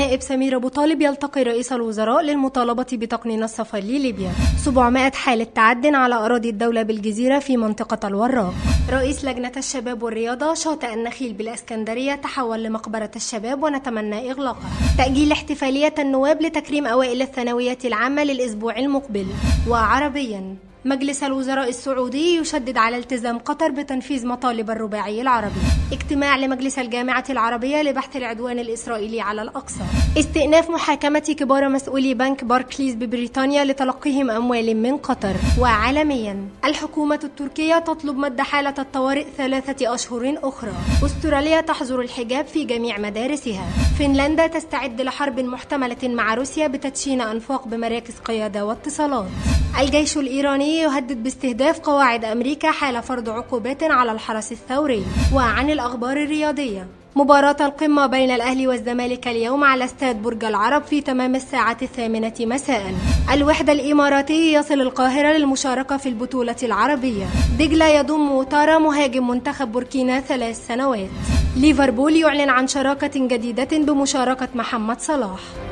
النائب سمير أبو طالب يلتقي رئيس الوزراء للمطالبة بتقنين السفر لليبيا. 700 حالة تعد على أراضي الدولة بالجزيرة في منطقة الوراق. رئيس لجنة الشباب والرياضة: شاطئ النخيل بالإسكندرية تحول لمقبرة الشباب ونتمنى إغلاقه. تأجيل احتفالية النواب لتكريم أوائل الثانوية العامة للأسبوع المقبل. وعربيا: مجلس الوزراء السعودي يشدد على التزام قطر بتنفيذ مطالب الرباعي العربي. اجتماع لمجلس الجامعة العربية لبحث العدوان الإسرائيلي على الأقصى. استئناف محاكمة كبار مسؤولي بنك باركليز ببريطانيا لتلقيهم أموال من قطر. وعالميا: الحكومة التركية تطلب مد حالة الطوارئ 3 أشهر أخرى. أستراليا تحظر الحجاب في جميع مدارسها. فنلندا تستعد لحرب محتملة مع روسيا بتدشين أنفاق بمراكز قيادة واتصالات. الجيش الإيراني يهدد باستهداف قواعد أمريكا حال فرض عقوبات على الحرس الثوري. وعن الأخبار الرياضية: مباراة القمة بين الأهلي والزمالك اليوم على استاد برج العرب في تمام الساعة 8 مساء. الوحدة الإماراتي يصل القاهرة للمشاركة في البطولة العربية. دجلة يضم وتارا مهاجم منتخب بوركينا 3 سنوات. ليفربول يعلن عن شراكة جديدة بمشاركة محمد صلاح.